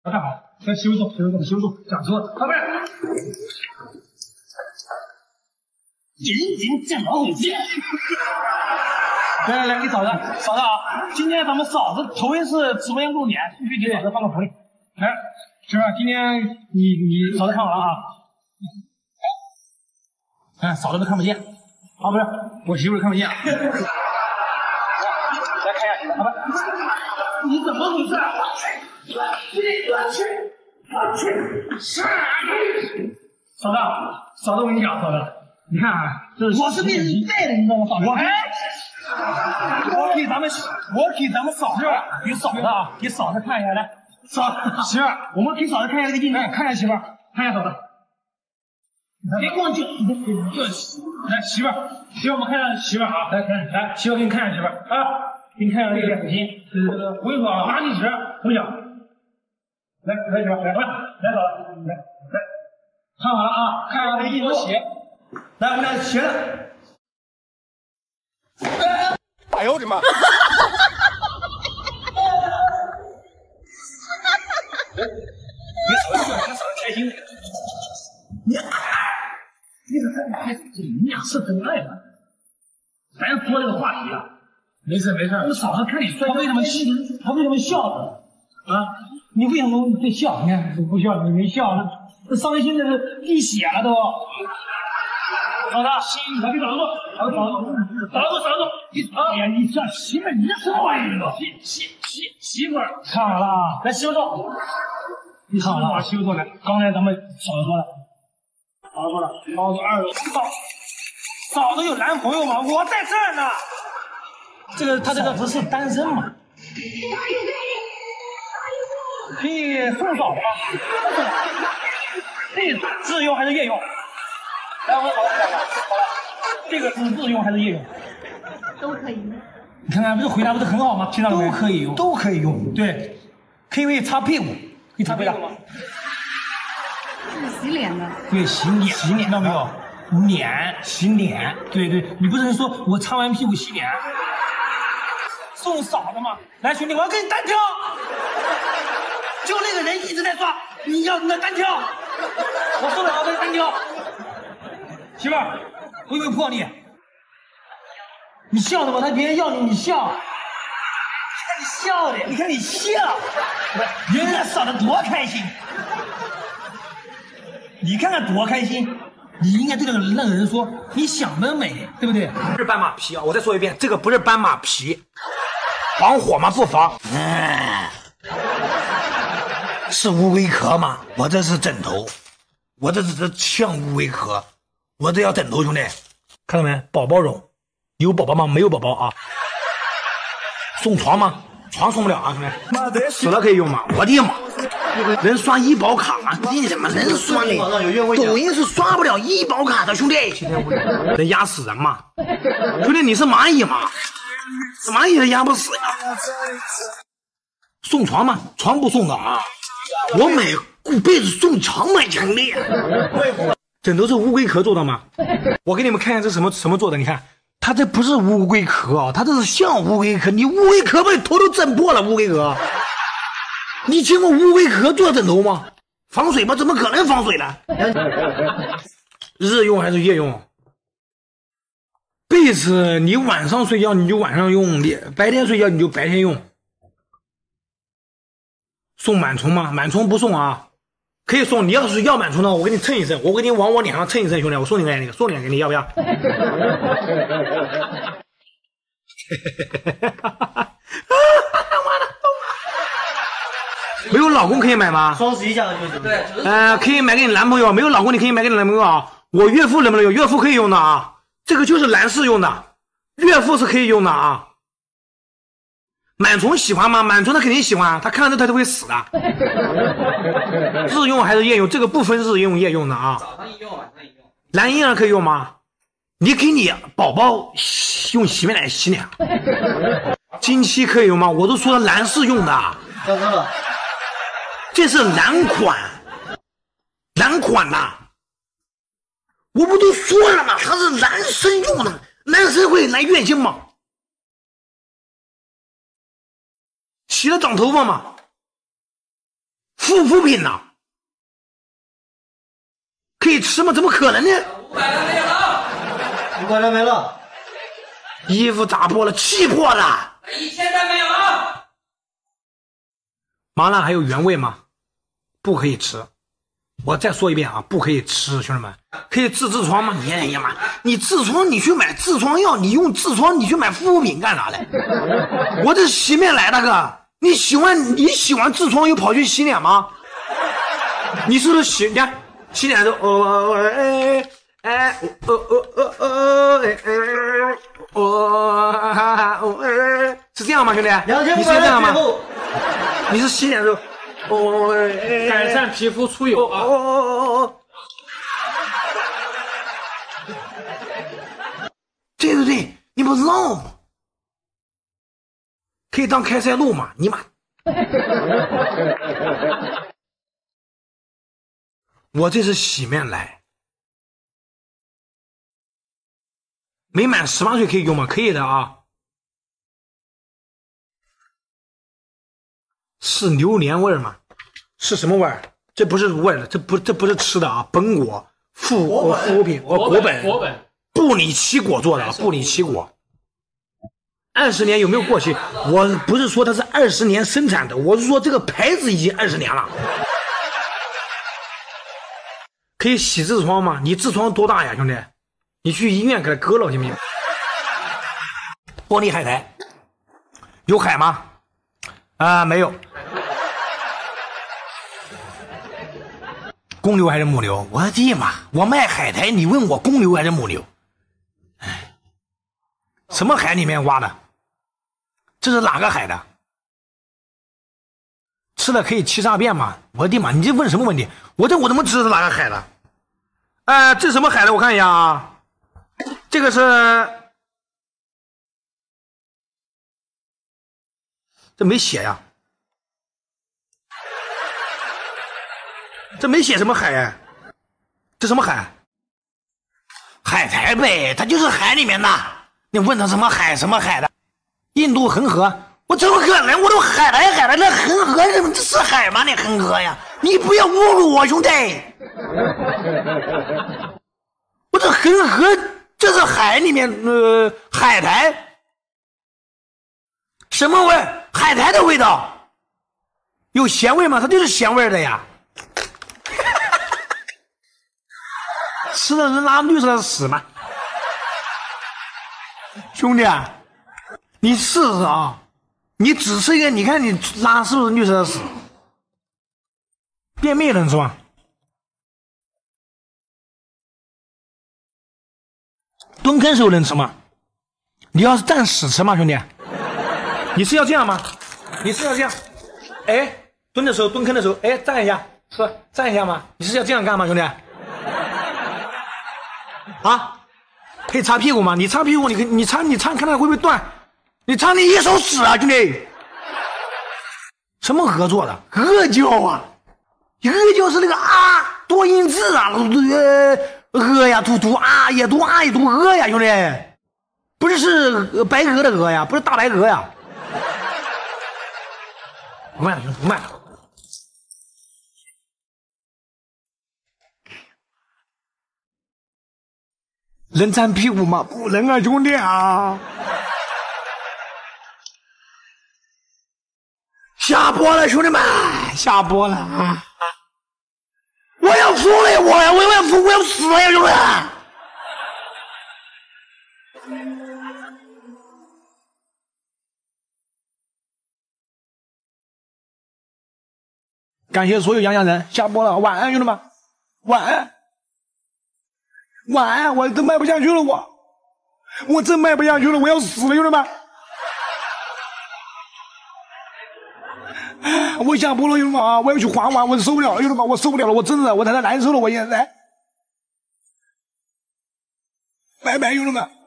看好，先修住，讲说，靠背。人见老虎见。来，你嫂子啊！今天咱们嫂子头一次直播间露脸，必须给嫂子放个福利。来，媳妇，今天你嫂子看好了啊！哎，嫂子都看不见啊，不是，我媳妇看不见。来看一下，好吧？你怎么回事？嫂子，我跟你讲，嫂子，你看啊，这是我是被人带的，你知道吗？嫂子， 我给咱们嫂子，给嫂子啊，给嫂子看一下，来，媳妇，我们给嫂子看一下这个印章，看一下媳妇，看一下嫂子。别光叫，来媳妇，我们看一下媳妇啊，来，媳妇给你看一下媳妇啊。给你看一下这个眼睛，我跟你说啊，拉力值怎么讲？来，媳妇，来，嫂子，来，看好了啊，看一下这个印章鞋，来，我们俩鞋子。哎呦我的妈！你嫂子开心，你俩是真爱吗？咱说这个话题啊。没事，我嫂子看你帅，她为什么笑呢？啊，你为什么会笑？你看不笑，你没笑，这伤心的是滴血了都。嫂子，来给嫂子坐，嫂子坐。哎呀，你这媳妇，你这是坏人了。媳妇，看好了啊，来媳妇坐。你看好了啊，媳妇坐来。刚才咱们嫂子说的，嫂子二楼。嫂子有男朋友吗？我在这儿呢。他这个不是单身嘛？可以送嫂子吗？这自用还是夜用？来，我嫂子讲了，这个是自用还是夜用？ 都可以。 你看看，不是回答不是很好吗？听到了没？都可以用。对，可以擦屁股，可以擦屁股吗？ 这是洗脸的。 对，洗脸，听到没有？洗脸。对，你不是说我擦完屁股洗脸？送嫂子嘛，来兄弟，我要跟你单挑，就那个人一直在刷，你要那单挑，我受不了，跟你单挑。媳妇儿，我有没有魄力？你笑什么？他别人要你，你笑。你看你笑的，你看你笑，人家嫂子多开心，你看看多开心。你应该对那个人说，你想得美，对不对？ 不是斑马皮啊！我再说一遍，这个不是斑马皮。防火吗？不防。是乌龟壳吗？我这是枕头，我这像乌龟壳，我这要枕头，兄弟，看到没？宝宝绒，有宝宝吗？没有宝宝啊。送床吗？床送不了啊，兄弟。死了可以用吗？我的妈！能刷医保卡吗？你怎么能刷呢？抖音是刷不了医保卡的，兄弟。能压死人吗？兄弟，你是蚂蚁吗？蚂蚁也压不死呀！送床吗？床不送的啊！我买被子送床买兄弟。枕头是乌龟壳做的吗？我给你们看看这什么做的，你看，它这不是乌龟壳啊，它这是像乌龟壳。你乌龟壳把你头都震破了，乌龟壳。你见过乌龟壳做的枕头吗？防水吗？怎么可能防水呢？日用还是夜用？被子你晚上睡觉你就晚上用，你白天睡觉你就白天用。送螨虫吗？螨虫不送啊，可以送。你要是要螨虫呢，我给你蹭一蹭，我给你往我脸上蹭一蹭，兄弟，我送你那个，送脸给你，要不要？没有老公可以买吗？ 双11价格就是对， 可以买给你男朋友，没有老公你可以买给你男朋友啊。我岳父能不能有？岳父可以用的啊，这个就是男士用的，岳父是可以用的啊。螨虫喜欢吗？螨虫他肯定喜欢，他看到他都会死的。日用还是夜用？这个不分日用夜用的啊。 早上一用，晚上一用。 男婴儿可以用吗？你给你宝宝用洗面奶洗脸。经期可以用吗？我都说了男士用的。 大哥， 这是男款呐，我不都说了吗？它是男生用的，男生会来月经吗？洗了长头发吗？ 护肤品呐，可以吃吗？怎么可能呢 ？500元没有了 ，500元没了。 衣服砸破了，气破了。 ，1000单没有了。 麻辣还有原味吗？不可以吃。我再说一遍啊，不可以吃，兄弟们。可以治痔疮吗？你哎呀妈，你痔疮你去买痔疮药，你用痔疮你去买护肤品干啥嘞？我这洗面奶大哥，你洗完痔疮又跑去洗脸吗？你是不是洗？你看洗脸的时候，是这样吗，兄弟？你是这样吗？你是洗脸的时候。 改善皮肤出油啊！ 对对对，你不知道吗？可以当开塞露嘛？你妈！我这是洗面奶，没满18岁可以用吗？可以的啊。是榴莲味吗？是什么味儿？这不是味儿，这不是吃的啊！本果护肤品，果本布里奇果做的啊，布里奇果。20年有没有过期？我不是说它是20年生产的，我是说这个牌子已经20年了。可以洗痔疮吗？你痔疮多大呀，兄弟？你去医院给它割了行不行？玻璃海苔有海吗？没有。公牛还是母牛？我的天妈！我卖海苔，你问我公牛还是母牛？哎，什么海里面挖的？这是哪个海的？吃了可以七大便吗？我的天妈！你这问什么问题？我怎么知道是哪个海的？这是什么海的？我看一下啊，这个是，这没写呀。这没写什么海呀？这什么海？海苔呗，它就是海里面的。你问他什么海什么海的？印度恒河，我怎么可能？我都海苔，那恒河这是海吗？那恒河呀，你不要侮辱我，兄弟！我这恒河这是海里面海苔，什么味？海苔的味道，有咸味吗？它就是咸味的呀。吃的人拉绿色的屎吗？兄弟，你试试啊！你只吃一个，你看你拉是不是绿色的屎？便秘能吃吗？蹲坑时候能吃吗？你要是站屎吃吗，兄弟？你是要这样吗？你是要这样？哎，蹲的时候，蹲坑的时候，哎，站一下，是站一下吗？你是要这样干吗，兄弟？啊，可以擦屁股吗？你擦屁股，你擦，看看会不会断？你擦你一手屎啊，兄弟！什么鹅做的？阿胶啊，阿胶是那个多音字啊，鹅呀，读啊也读啊也读鹅呀，兄弟，不是白鹅的鹅呀，不是大白鹅呀。不卖了，兄弟，不卖了。能沾屁股吗？不能啊，兄弟啊！下播了，兄弟们，下播了啊！我要疯了，我要死了呀，兄弟！感谢所有洋人，下播了，晚安，兄弟们，晚安。晚安，我真卖不下去了，我真卖不下去了，我要死了，兄弟们！我下播了，兄弟们啊！我要去滑完，我受不了了，兄弟们，我受不了了，我真的，我太难受了，我现在。拜拜，兄弟们。